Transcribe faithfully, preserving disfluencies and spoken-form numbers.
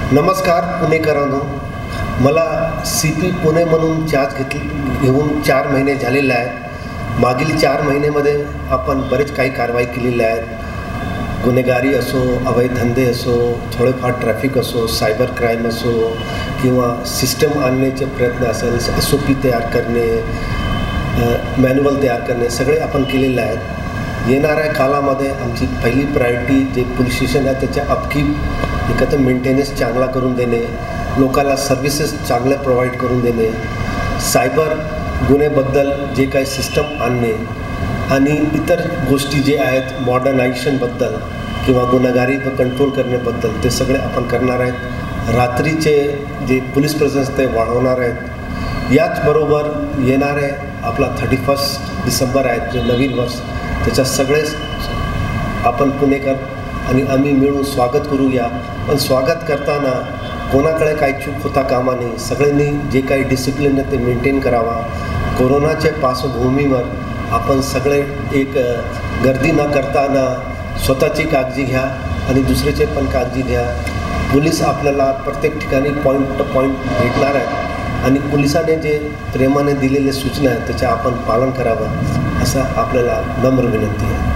नमस्कार पुणेकरांनो, मला C P Pune म्हणून चार्ज घेतली घेऊन चार महिने झालेले आहेत. मागील चार महिन्यामध्ये आपण बरेच काही कारवाई केलेल्या आहेत. गुन्हेगारी असो, अवैध धंदे असो, थोडेफार ट्रॅफिक असो, सायबर क्राईम असो किंवा सिस्टम आणण्याचे प्रयत्न असेल, एस ओ पी तयार करणे, मॅन्युअल तयार करणे, सगळे आपण केलेले आहेत. येणाऱ्या काळामध्ये आमची पहिली प्रायोरिटी जे पोलीस स्टेशन आहे त्याच्या अपकीप एकत्र मेंटेनन्स चांगला करून देणे, लोकांना सर्व्हिसेस चांगले प्रोव्हाइड करून देणे, सायबर गुन्हेबद्दल जे काही सिस्टम आणणे आणि इतर गोष्टी जे आहेत मॉडर्नायझेशनबद्दल किंवा गुन्हेगारी कंट्रोल करण्याबद्दल ते सगळे आपण करणार आहेत. रात्रीचे जे पोलीस प्रेझेन्स ते वाढवणार आहेत. याचबरोबर येणारे आपला थर्टी फर्स्ट डिसेंबर आहे जे नवीन वर्ष, त्याच्या सगळेच आपण पुणेकर आणि आम्ही मिळून स्वागत करूया. पण स्वागत करताना कोणाकडे काही चूक होता कामा नये. सगळ्यांनी जे काही डिसिप्लिन आहे ते मेंटेन करावा. कोरोनाच्या पार्श्वभूमीवर आपण सगळे एक गर्दी न करताना स्वतःची काळजी घ्या आणि दुसऱ्याचे पण काळजी घ्या. पोलीस आपल्याला प्रत्येक ठिकाणी पॉईंट टू पॉईंट भेटणार आहेत आणि पोलिसांनी जे प्रेमाने दिलेले सूचना आहेत त्याचे आपण पालन करावं असं आपल्याला नम्र विनंती आहे.